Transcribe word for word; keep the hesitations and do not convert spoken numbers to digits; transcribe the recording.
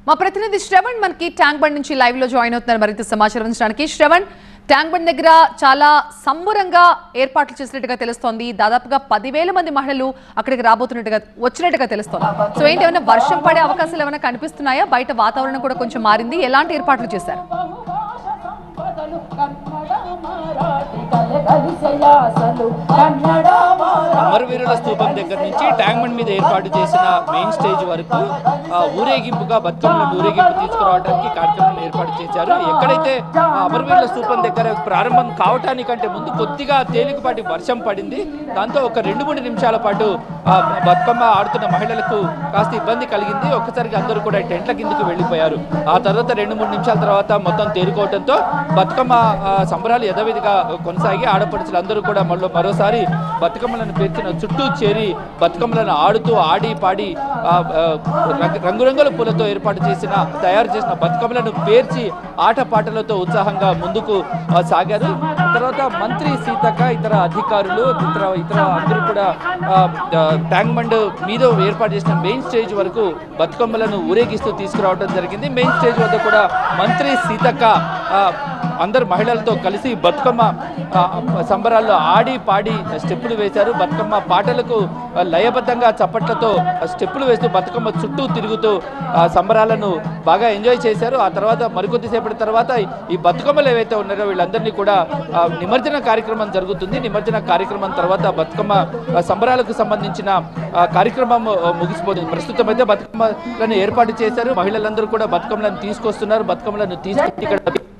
మా ప్రతినిధి శ్రవణ్ మనకి ట్యాంక్ బండ్ నుంచి లైవ్ లో జాయిన్ అవుతున్నారు మరింత సమాచారం అందించడానికి. శ్రవణ్, ట్యాంక్ బండ్ దగ్గర చాలా సంబరంగా ఏర్పాట్లు చేసినట్టుగా తెలుస్తోంది. దాదాపుగా పదివేల మంది మహిళలు అక్కడికి రాబోతున్నట్టుగా వచ్చినట్టుగా తెలుస్తోంది. సో ఏంటి, ఏమైనా వర్షం పడే అవకాశాలు ఏమైనా కనిపిస్తున్నాయా? బయట వాతావరణం కూడా కొంచెం మారింది. ఎలాంటి ఏర్పాట్లు చేశారు? అమరవీరుల స్తూపం దగ్గర నుంచి ట్యాంక్ బండ్ మీద ఏర్పాటు చేసిన మెయిన్ స్టేజ్ వరకు ఊరేగింపుగా బతుకమ్మలను ఊరేగింపు తీసుకురావడానికి కార్యక్రమం ఏర్పాటు చేశారు. ఎక్కడైతే అమరవీరుల స్తూపం దగ్గర ప్రారంభం కావటానికంటే ముందు కొద్దిగా తేలికపాటి వర్షం పడింది. దాంతో ఒక రెండు మూడు నిమిషాల పాటు బతుకమ్మ ఆడుతున్న మహిళలకు కాస్త ఇబ్బంది కలిగింది. ఒక్కసారిగా అందరూ కూడా టెంట్ల కిందకు వెళ్ళిపోయారు. ఆ తర్వాత రెండు మూడు నిమిషాల తర్వాత మొత్తం తేరుకోవడంతో బతుకమ్మ సంబరాలు యథావిధిగా కొనసాగి ఆడపడుచులు అందరూ కూడా మళ్ళీ మరోసారి బతుకమ్మలను పేర్చిన చుట్టూ చేరి బతుకమ్మలను ఆడుతూ ఆడి పాడి రంగురంగుల పూలతో ఏర్పాటు చేసిన తయారు చేసిన బతుకమ్మలను పేర్చి ఆటపాటలతో ఉత్సాహంగా ముందుకు సాగారు. తర్వాత మంత్రి సీతక్క, ఇతర అధికారులు, ఇతర ఇతర అందరూ కూడా ట్యాంక్ బండ్ మీద ఏర్పాటు చేసిన మెయిన్ స్టేజ్ వరకు బతుకమ్మలను ఊరేగిస్తూ తీసుకురావడం జరిగింది. మెయిన్ స్టేజ్ వద్ద కూడా మంత్రి సీతక్క అందరు మహిళలతో కలిసి బతుకమ్మ సంబరాల్లో ఆడి పాడి స్టెప్పులు వేశారు. బతుకమ్మ పాటలకు లయబద్ధంగా చప్పట్లతో స్టెప్పులు వేస్తూ బతుకమ్మ చుట్టూ తిరుగుతూ సంబరాలను బాగా ఎంజాయ్ చేశారు. ఆ తర్వాత మరికొద్దిసేపటి తర్వాత ఈ బతుకమ్మలు ఏవైతే ఉన్నారో వీళ్ళందరినీ కూడా నిమజ్జన కార్యక్రమం జరుగుతుంది. నిమజ్జన కార్యక్రమం తర్వాత బతుకమ్మ సంబరాలకు సంబంధించిన కార్యక్రమం ముగిసిపోతుంది. ప్రస్తుతం అయితే బతుకమ్మలను ఏర్పాటు చేశారు. మహిళలందరూ కూడా బతుకమ్మలను తీసుకొస్తున్నారు. బతుకమ్మలను తీసుకొచ్చి ఇక్కడ